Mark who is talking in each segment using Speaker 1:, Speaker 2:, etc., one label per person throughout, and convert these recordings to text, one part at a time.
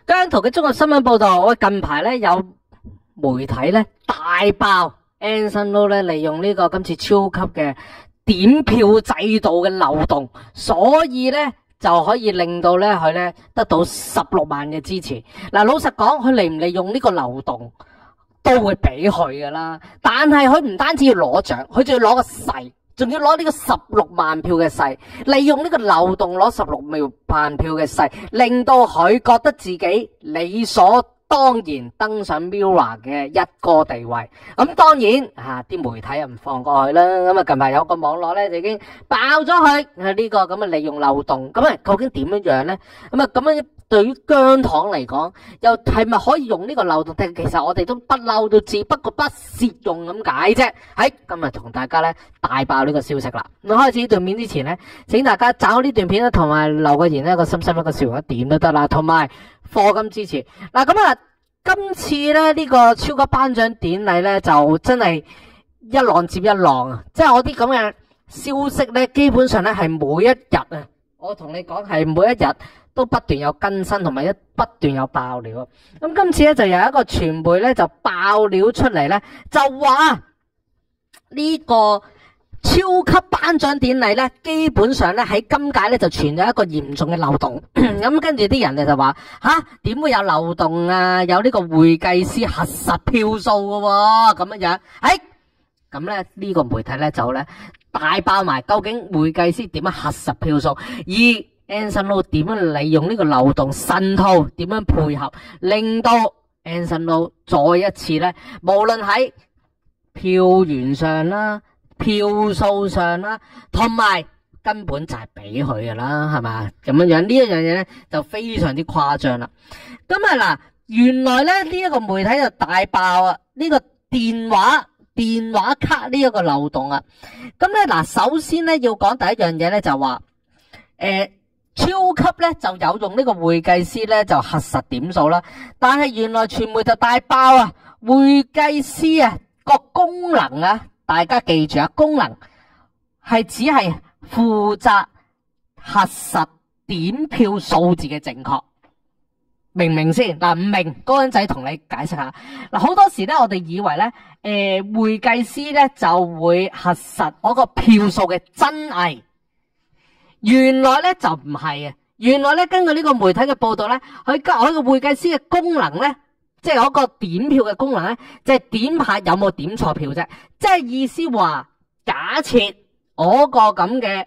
Speaker 1: 姜濤嘅中國新聞報道，我近排咧有媒體咧大爆 Anson Lo 咧利用呢個今次超級嘅點票制度嘅漏洞，所以咧就可以令到咧佢咧得到16萬嘅支持。嗱，老實講，佢利唔利用呢個漏洞都會俾佢噶啦，但係佢唔單止要攞獎，佢仲要攞個勢。仲要攞呢個16萬票嘅勢，利用呢個漏洞攞16萬票嘅勢，令到佢覺得自己理所當然登上 Mirror 嘅一哥地位。咁當然啲媒體又唔放過佢啦。咁近排有個網絡咧就已經爆咗佢呢個咁嘅利用漏洞。咁究竟點樣呢？咁樣對於姜糖嚟講，又係咪可以用呢個漏洞？其實我哋都不嬲都知，不過不屑用咁解啫。喺今日同大家咧大爆呢個消息啦。咁開始呢段片之前咧，請大家找呢段片咧，同埋留個言咧，一個心心一個笑容一點都得啦，同埋課金支持。嗱，今次咧呢個超級頒獎典禮咧就真係一浪接一浪啊！即係我啲咁嘅消息咧，基本上咧係每一日啊，我同你講係每一日都不斷有更新，同埋不斷有爆料。咁今次咧就有一個傳媒咧就爆料出嚟咧，就話呢個超級頒獎典禮咧，基本上咧喺今屆咧就存在一個嚴重嘅漏洞。咁跟住啲人就話點會有漏洞啊？有呢個會計師核實票數嘅喎，咁樣。咁咧呢個媒體咧就咧大爆埋究竟會計師點樣核實票數，而Anson Lo 點樣利用呢個漏洞滲透，點樣配合，令到 Anson Lo 再一次咧，無論喺票源上啦、票數上啦，同埋根本就係俾佢噶啦，係嘛？咁樣呢一樣嘢咧就非常之誇張啦。咁嗱，原來咧呢一個媒體就大爆啊呢個電話卡呢一個漏洞啊。咁咧嗱，首先咧要講第一樣嘢咧就話超級咧就有用呢個會計師咧就核實點數啦，但係原來傳媒就大爆啊，會計師啊個功能啊，大家記住啊，功能係只係負責核實點票數字嘅正確，明唔明先？嗱，唔明嗰陣仔同你解釋下。嗱，好多時咧我哋以為咧會計師咧就會核實嗰個票數嘅真偽。原來咧就唔係啊！原來咧根據呢個媒體嘅報道咧，佢個會計師嘅功能咧，即係嗰個點票嘅功能咧，就係點下有冇點錯票啫。即係意思話，假設我個咁嘅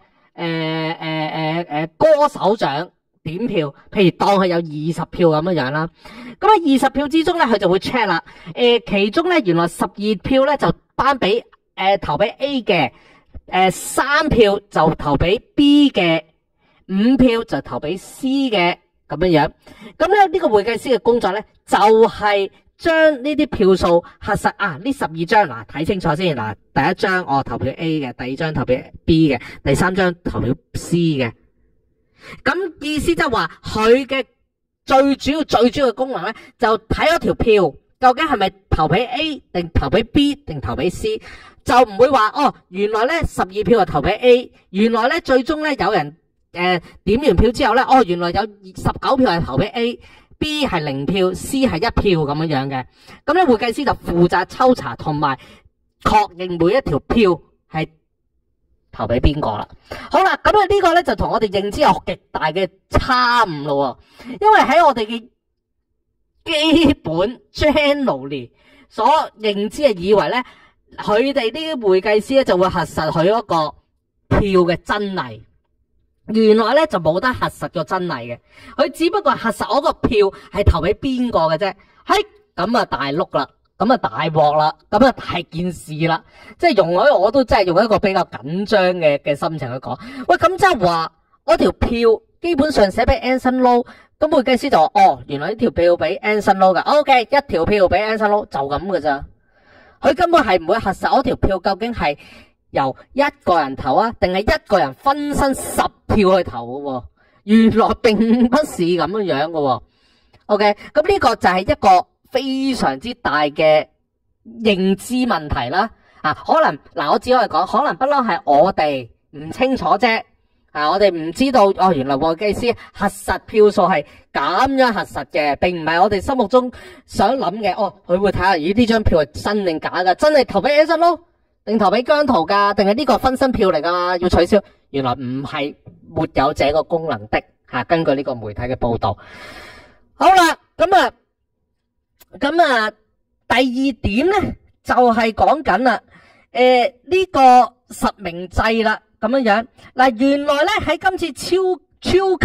Speaker 1: 歌手獎點票，譬如當佢有20票咁樣啦，咁20票之中咧，佢就會 check 啦。其中咧原來12票咧就頒俾投俾 A 嘅。3票就投俾 B 嘅，5票就投俾 C 嘅，咁樣。咁咧呢個會計師嘅工作咧，就係將呢啲票數核實啊。呢12張嗱，睇清楚先嗱，第一張我投票 A 嘅，第二張投票 B 嘅，第三張投票 C 嘅。咁意思即係話佢嘅最主要嘅功能咧，就睇咗條票究竟係咪投俾 A 定投俾 B 定投俾 C。就唔會話原來咧12票係投俾 A， 原來咧最終咧有人點完票之後咧，原來有19票係投俾 A，B 係0票，C 係1票咁樣嘅。咁咧會計師就負責抽查同埋確認每一條票係投俾邊個啦。好啦，咁呢個咧就同我哋認知有極大嘅差誤咯，因為喺我哋嘅基本 generally 所認知係以為咧。佢哋啲會計師咧就會核實佢嗰個票嘅真偽，原來咧就冇得核實個真偽嘅，佢只不過核實我個票係投俾邊個嘅啫。咁啊大碌啦，咁啊大鑊啦，咁啊大件事啦，即係容許我都真係用一個比較緊張嘅心情去講。喂，咁即係話我條票基本上寫俾 Anson Lo， 咁會計師就話原來呢條票俾 Anson Lo 噶 ，OK， 一條票俾 Anson Lo 就咁噶咋。佢根本係唔會核實嗰條票究竟係由一個人投啊，定係一個人分身10票去投嘅。原來並不是咁樣嘅。OK， 咁呢個就係一個非常之大嘅認知問題啦。可能我只可以講，可能不嬲係我哋唔清楚啫。 我哋唔知道哦，原來會計師核實票數係咁樣核實嘅，並唔係我哋心目中想諗嘅。哦，佢會睇下咦呢張票係真定假噶？真係投俾 Anson Lo，定投俾姜濤噶？定係呢個分身票嚟噶？要取消？原來唔係，沒有這個功能的吓。根據呢個媒體嘅報道，好啦，咁啊，第二點咧就係講緊啦，呢個實名制啦。咁樣嗱，原來咧喺今次超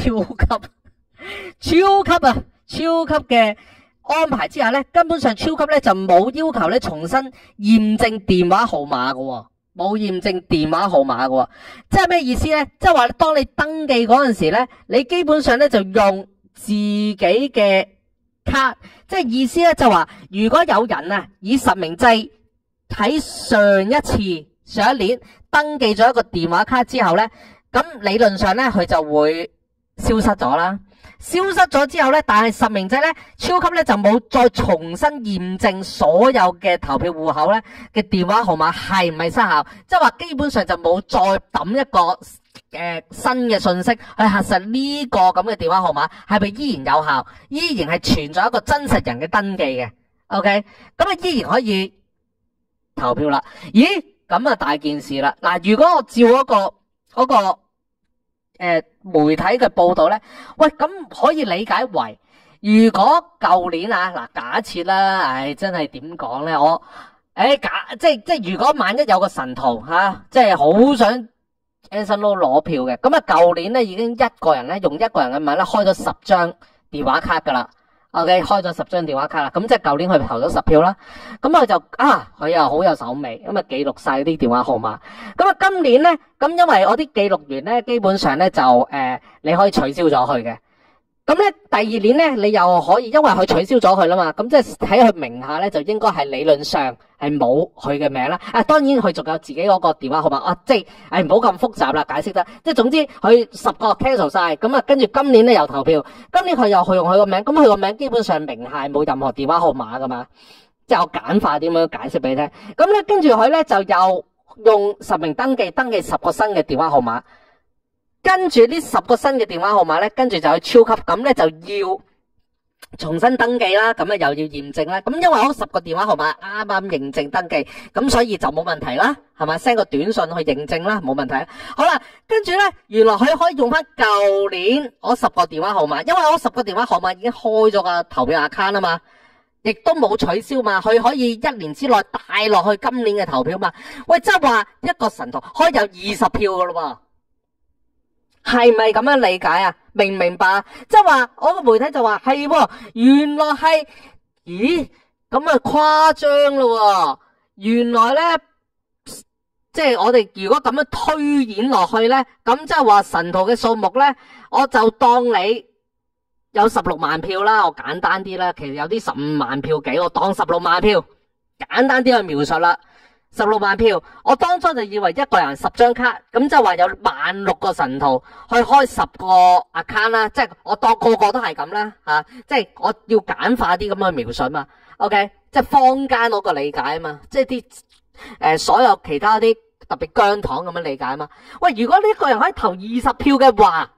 Speaker 1: 級嘅安排之下咧，根本上超級咧就冇要求咧重新驗證電話號碼嘅，冇驗證電話號碼嘅，即係咩意思咧？即係話當你登記嗰陣時咧，你基本上咧就用自己嘅卡，即係意思咧就話，如果有人啊以實名制喺上一年登記咗一個電話卡之後咧，咁理論上咧佢就會消失咗啦。消失咗之後咧，但係實名制咧，超級咧就冇再重新驗證所有嘅投票戶口咧嘅電話號碼係唔係失效，即係話基本上就冇再抌一個新嘅信息去核實呢個咁嘅電話號碼係咪依然有效，依然係存在一個真實人嘅登記嘅。OK， 咁啊依然可以投票啦。咦？咁啊大件事啦！嗱，如果我照嗰個媒體嘅報道咧，喂，咁可以理解為，如果舊年啊，嗱，假設啦，真係點講咧？即係如果萬一有個神徒吓，即係好想 Anson Lo 攞票嘅，咁啊舊年咧已經一個人咧用一個人嘅名咧開咗10張電話卡噶啦。OK， 開咗10張電話卡啦，咁即係舊年佢投咗10票啦，咁佢就佢又好有手尾，咁啊記錄晒啲電話號碼。咁啊今年咧，咁因為我啲記錄員咧，基本上咧就你可以取消咗佢嘅。咁咧第二年咧，你又可以，因為佢取消咗佢啦嘛，咁即係喺佢名下咧就應該係理論上係冇佢嘅名啦。當然佢仲有自己嗰個電話號碼，即係唔好咁複雜啦，解釋得，即係總之佢10個 cancel 晒，咁啊跟住今年咧又投票，今年佢又去用佢個名，咁佢個名基本上名下冇任何電話號碼噶嘛，即係我簡化點樣解釋俾你聽。咁咧跟住佢咧就又用實名登記10個新嘅電話號碼。跟住呢10個新嘅電話號碼咧，跟住就去超級，咁咧就要重新登記啦，咁又要驗證啦。咁因為嗰10個電話號碼啱啱認證登記，咁所以就冇問題啦，係咪 send 個短信去認證啦，冇問題。好啦，跟住咧，原來佢可以用翻舊年嗰10個電話號碼，因為嗰10個電話號碼已經開咗個投票 account 啊嘛，亦都冇取消嘛，佢可以1年之內帶落去今年嘅投票嘛。喂，即係話一個神徒可以有20票噶咯喎。係咪咁樣理解啊？明唔明白啊？即係話我個媒體就話係，原來係，咦咁啊誇張咯，原來咧即係我哋如果咁樣推演落去咧，咁即係話神徒嘅數目咧，我就當你有16萬票啦，我簡單啲啦，其實有啲15萬票幾，我當16萬票，簡單啲去描述啦。16萬票，我當初就以為一個人10張卡，咁就話有16000個神徒去開10個 account 啦，即係我當個個都係咁啦吓，即係我要簡化啲咁去描述嘛。OK， 即係坊間嗰個理解啊嘛，即係啲所有其他啲特別姜糖咁樣理解啊嘛。喂，如果呢個人可以投20票嘅話，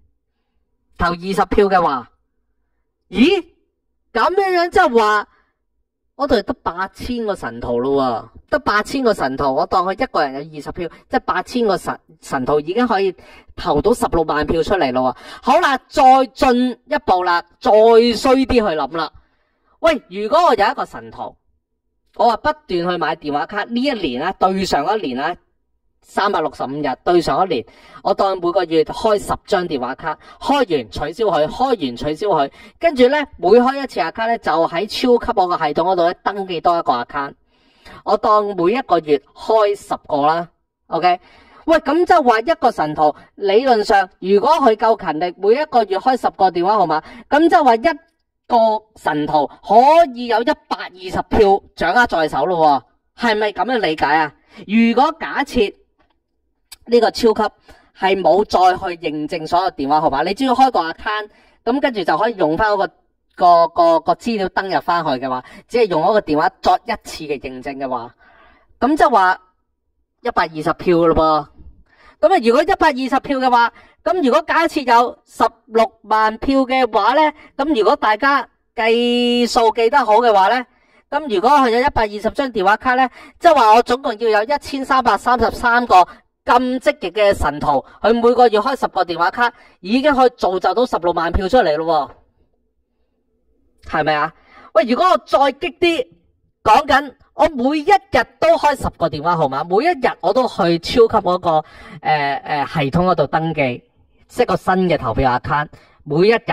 Speaker 1: 咦咁樣即係話我哋得8000個神徒咯，得8000個神徒，我當佢一個人有20票，即係8000個神徒已經可以投到16萬票出嚟咯。好啦，再進一步啦，再衰啲去諗啦。喂，如果我有一個神徒，我話不斷去買電話卡，呢一年啦，對上一年啦，365日對上一年，我當每個月開10張電話卡，開完取消佢，開完取消佢，跟住咧每開一次 account 咧，就喺超級我個系統嗰度咧登記多一個 account。我當每一個月開10個啦 ，OK？ 喂，咁即係話一個神徒理論上，如果佢夠勤力，每一個月開10個電話號碼，咁即係話一個神徒可以有120票掌握在手咯，係咪咁樣理解啊？如果假設呢個超級係冇再去認證所有電話號碼，你只要開個 account， 咁跟住就可以用翻嗰個資料登入翻去嘅話，只係用嗰個電話作一次嘅認證嘅話，咁即係話120票咯噃。 咁啊，如果120票嘅話，咁如果假設有16萬票嘅話咧，咁如果大家計數記得好嘅話咧，咁如果係有120張電話卡咧，即係話我總共要有1333個咁積極嘅神徒，佢每個月開10個電話卡，已經可以造就到16萬票出嚟咯，係咪啊？喂，如果我再激啲，講緊我每一日都開10個電話號碼，每一日我都去超級嗰個系統嗰度登記，即係個新嘅投票 account，每一日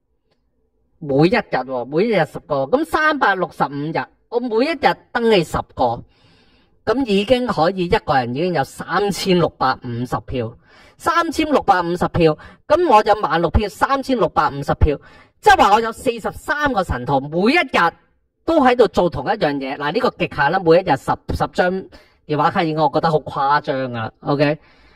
Speaker 1: 10個，咁365日，我每一日登記10個，咁已經可以一個人已經有3650票，3650票，咁我有16000票，3650票，即係話我有43個神徒，每一日都喺度做同一樣嘢。嗱，呢個極限啦，每一日十張電話卡已經我覺得好誇張噶啦。OK，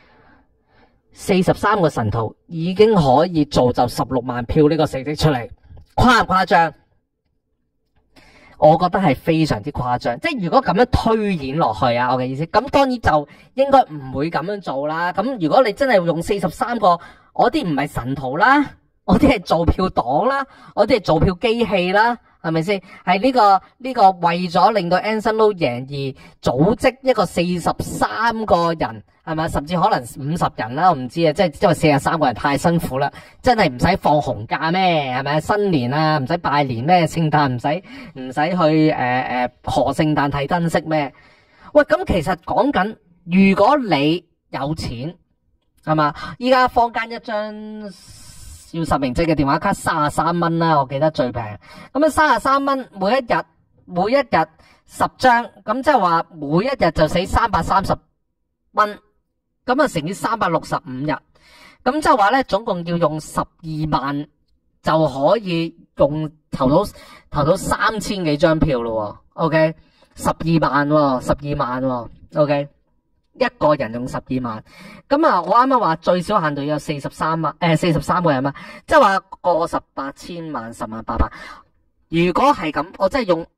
Speaker 1: 43個神徒已經可以造就16萬票呢個成績出嚟，誇唔誇張？我覺得係非常之誇張。即係如果咁樣推演落去啊，我嘅意思，咁當然就應該唔會咁樣做啦。咁如果你真係用43個，我啲唔係神徒啦，我啲係造票黨啦，我啲係造票機器啦，係咪先？係呢個為咗令到 Anson Lo 贏而組織一個43個人，係咪？甚至可能50人啦，我唔知啊。即係因為43個人太辛苦啦，真係唔使放紅假咩？係咪？新年啊，唔使拜年咩？聖誕唔使去賀聖誕睇燈飾咩？喂，咁其實講緊，如果你有錢，係嘛？依家坊間一張要實名制嘅電話卡33蚊啦，我記得最平。咁啊33蚊，每一日10張，咁即係話每一日就使330蚊，咁啊乘以365日，咁即係話咧總共要用12萬就可以投到3000幾張票咯。OK， 12萬，12萬，OK。一個人用12萬，咁啊，我啱啱話最少限度有43個人嘛，即係話個18千萬10萬8萬，如果係咁，我真係用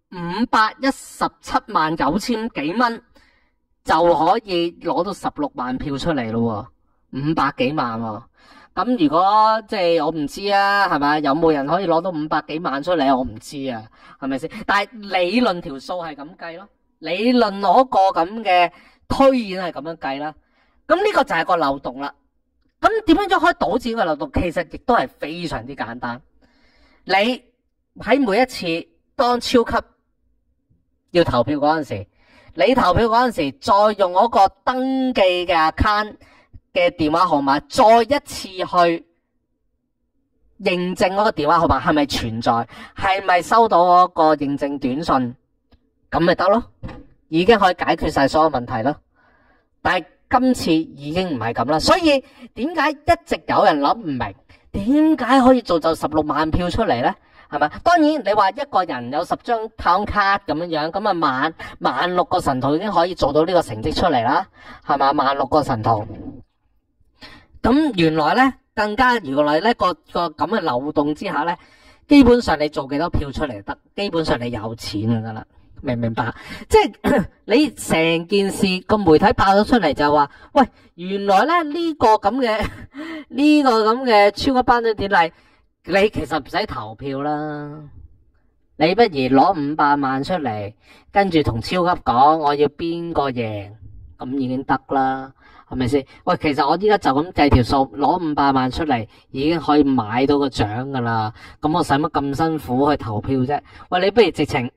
Speaker 1: 517萬9千幾蚊就可以攞到16萬票出嚟咯，500幾萬喎。咁如果即係我唔知啊，係咪有冇人可以攞到500幾萬出嚟？我唔知啊，係咪先？但係理論條數係咁計咯，理論攞個咁嘅推演係咁樣計啦，咁呢個就係個漏洞啦。咁點樣可以堵住呢個漏洞？其實亦都係非常之簡單。你喺每一次當超級要投票嗰陣時，你投票嗰陣時，再用嗰個登記嘅 account 嘅電話號碼，再一次去認證嗰個電話號碼係咪存在，係咪收到嗰個認證短信，咁咪得咯。已經可以解決晒所有問題啦，但係今次已經唔係咁啦，所以點解一直有人諗唔明，點解可以造就16萬票出嚟呢？係咪？當然你話一個人有10張太空卡咁樣，咁啊萬6個神徒已經可以做到呢個成績出嚟啦，係嘛？16000個神徒，咁原來呢，更加原來呢個咁嘅漏洞之下呢，基本上你做幾多票出嚟得，基本上你有錢就得啦。明唔明白？即係你成件事個媒體爆咗出嚟就話，喂，原來咧呢個咁嘅超級頒獎典禮，你其實唔使投票啦，你不如攞500萬出嚟，跟住同超級講我要邊個贏，咁已經得啦，係咪先？喂，其實我依家就咁計條數，攞500萬出嚟已經可以買到個獎噶啦，咁我使乜咁辛苦去投票啫？喂，你不如直情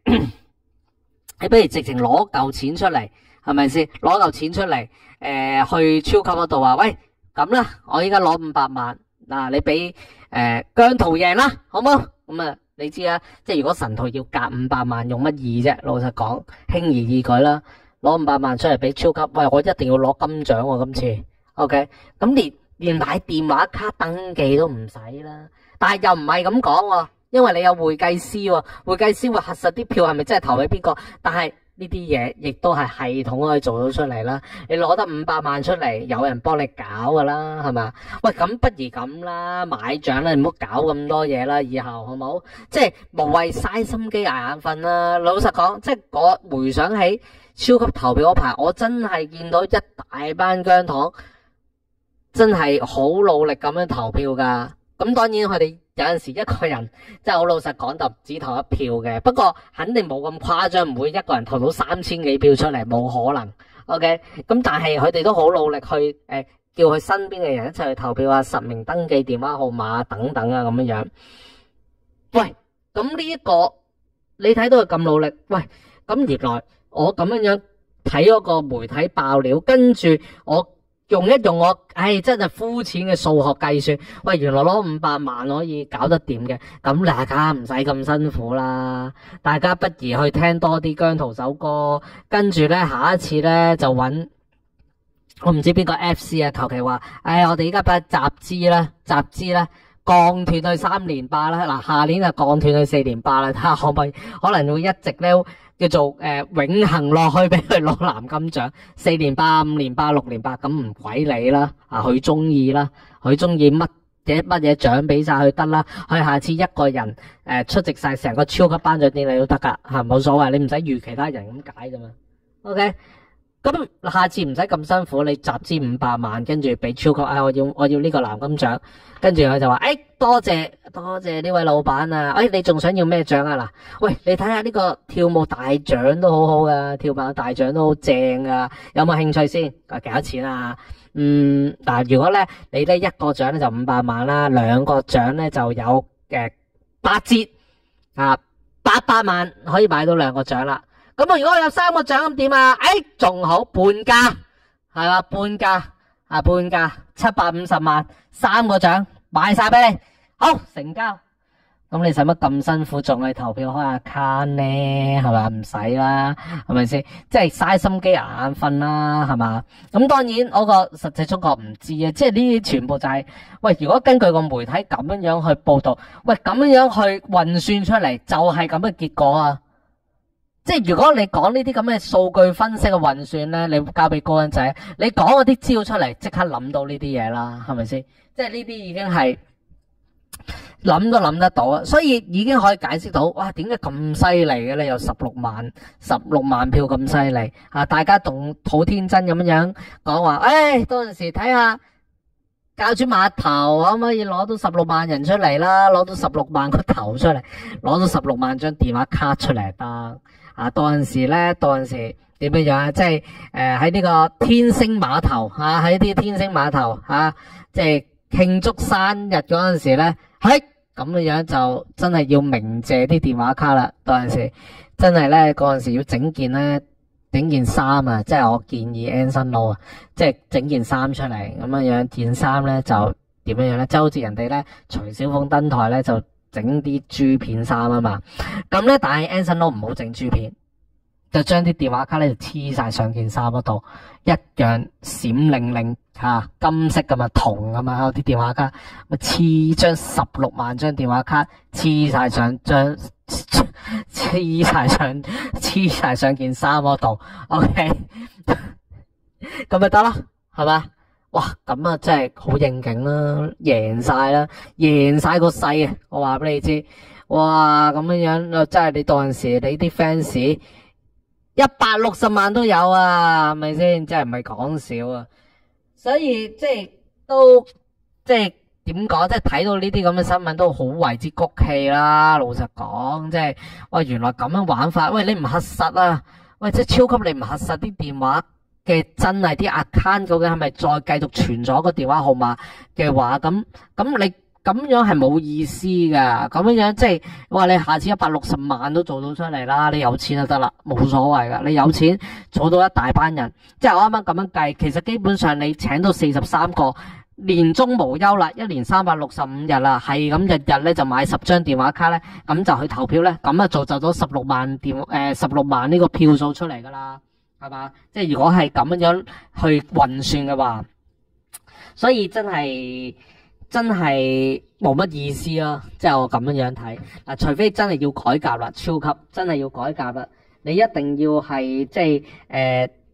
Speaker 1: 攞嚿錢出嚟，係咪先？攞嚿錢出嚟，去超級嗰度話，喂，咁啦，我依家攞500萬，嗱，你俾姜濤贏啦，好唔好？咁啊，你知啊，即係如果神徒要夾500萬，用乜易啫？老實講，輕而易舉啦，攞500萬出嚟俾超級，喂，我一定要攞金獎喎，今次 ，OK？咁連買電話卡登記都唔使啦，但係又唔係咁講喎。因為你有會計師喎，會計師會核實啲票係咪真係投俾邊個，但係呢啲嘢亦都係系統可以做到出嚟啦。你攞得500萬出嚟，有人幫你搞噶啦，係嘛？喂，咁不如咁啦，買獎啦，唔好搞咁多嘢啦，以後好冇？即係無謂嘥心機捱眼瞓啦。老實講，即係我回想起超級投票嗰排，我真係見到一大班姜糖真係好努力咁樣投票噶。咁當然佢哋有陣時一個人真係好老實講就只投一票嘅，不過肯定冇咁誇張，唔會一個人投到3000幾票出嚟，冇可能。OK， 咁但係佢哋都好努力去叫佢身邊嘅人一齊去投票啊，實名登記電話號碼等等啊咁樣樣。喂，咁呢一個你睇到佢咁努力，喂，咁原來我咁樣樣睇嗰個媒體爆料，跟住我用一用我真係膚淺嘅數學計算，喂，原來攞500萬可以搞得掂嘅，咁大家唔使咁辛苦啦，大家不如去聽多啲姜濤首歌，跟住咧下一次咧就揾我唔知邊個 FC 啊，求其話，我哋依家集資啦，降斷去3連霸啦，嗱，下年就降斷去4連霸啦，睇下可唔可以，可能會一直咧叫做永恆落去俾佢攞藍金獎，4連霸、5連霸、6連霸，咁唔鬼理啦，佢中意啦，佢中意乜嘢獎俾晒佢得啦，佢下次一個人出席晒成個超級頒獎典禮都得噶，冇所謂，你唔使預其他人咁解啫嘛。OK。咁下次唔使咁辛苦，你集資500萬，跟住俾超級，我要呢個藍金獎，跟住佢就話，多謝呢位老闆啊，你仲想要咩獎啊？嗱，喂，你睇下呢個跳舞大獎都好好噶，跳舞大獎都好正噶，有冇興趣先？幾多錢啊？嗱，如果咧你咧一個獎咧就500萬啦，2個獎咧就有8折啊，800萬可以買到2個獎啦。咁如果我有3個獎咁點啊？仲好，半價係嘛？半價750萬，3個獎買晒俾你，好，成交。咁你使乜咁辛苦仲去投票開 account 咧？係嘛？唔使啦，係咪先？即係嘥心機眼瞓啦，係嘛？咁當然我個實際中國唔知啊，即係呢啲全部就係喂，如果根據個媒體咁樣去報道，喂，咁樣去運算出嚟就係咁嘅結果啊！即係如果你講呢啲咁嘅數據分析嘅運算咧，你交俾高恩仔，你講嗰啲招出嚟，即刻諗到呢啲嘢啦，係咪先？即係呢啲已經係諗都諗得到啊，所以已經可以解釋到，哇，點解咁犀利嘅咧？有16萬票咁犀利啊！大家仲好天真咁樣講話，到陣時睇下教主碼頭可唔可以攞到16萬人出嚟啦？攞到16萬個頭出嚟，攞到16萬張電話卡出嚟得。到陣時點樣樣？即係喺呢個天星碼頭喺啲天星碼頭即係慶祝生日嗰陣時咧，咁嘅樣就真係要鳴謝啲電話卡啦。到陣時真係咧，嗰陣時要整件衫啊！即係我建議 Anson Lo 即係整件衫出嚟咁樣件衫咧就點樣樣咧？即係好似人哋咧徐小鳳登台咧就整啲豬片衫啊嘛，咁咧但係 Anson Lo 唔好整豬片，就將啲電話卡咧就黐晒上件衫嗰度，一樣閃靈靈金色噶嘛，銅噶嘛，啲電話卡咪黐張16萬張電話卡黐晒上件衫嗰度 ，OK， 咁咪得啦，係嘛？哇，咁啊真係好應景啦，贏晒個勢啊！我話俾你知，哇，咁樣真係你到陣時你啲 fans 160萬都有啊，係咪先？真係唔係講笑啊！所以即係都即係點講？即係睇到呢啲咁嘅新聞都好為之谷氣啦。老實講，即係喂，原來咁樣玩法，喂，你唔核實啊？喂，即係超級你唔核實啲電話嘅真係啲 account 究竟係咪再繼續存咗個電話號碼嘅話，咁你咁樣係冇意思噶。咁樣即係話你下次160萬都做到出嚟啦，你有錢就得啦，冇所謂噶。你有錢儲到一大班人，即係我啱啱咁樣計，其實基本上你請到43個，年終無憂啦，一年365日啦，係咁日日咧就買10張電話卡咧，咁就去投票咧，咁啊造就咗16萬呢個票數出嚟噶啦。係嘛？即係如果係咁樣去運算嘅話，所以真係冇乜意思咯。即係我咁樣睇嗱，除非真係要改革啦，超級真係要改革啦，你一定要係即係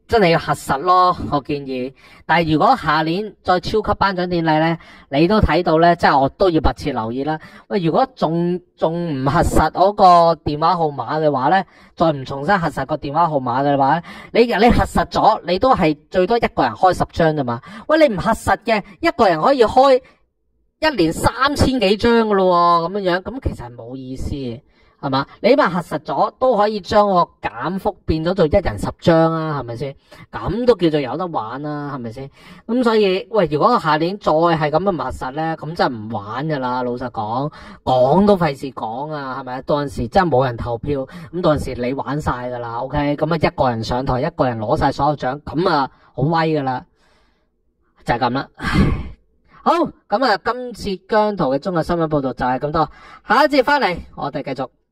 Speaker 1: 真係要核實咯，我建議。但係如果下年再超級頒獎典禮咧，你都睇到咧，即係我都要密切留意啦。喂，如果仲唔核實嗰個電話號碼嘅話咧，再唔重新核實個電話號碼嘅話咧，你核實咗，你都係最多一個人開10張啫嘛。喂，你唔核實嘅，一個人可以開一年3000幾張噶咯，咁樣樣，咁其實係冇意思嘅。係嘛？你起碼核實咗都可以將個減幅變咗做一人10張啊，係咪先？咁都叫做有得玩啊，係咪先？咁所以，喂，如果下年再係咁樣核實咧，咁真係唔玩噶啦。老實講，講都費事講啊，係咪？到陣時真係冇人投票，咁到陣時你玩晒噶啦，OK？咁啊，一個人上台，一個人攞晒所有獎，咁啊好威噶啦，就係咁啦。好，咁啊，今次姜濤嘅綜藝新聞報道就係咁多，下一節翻嚟我哋繼續。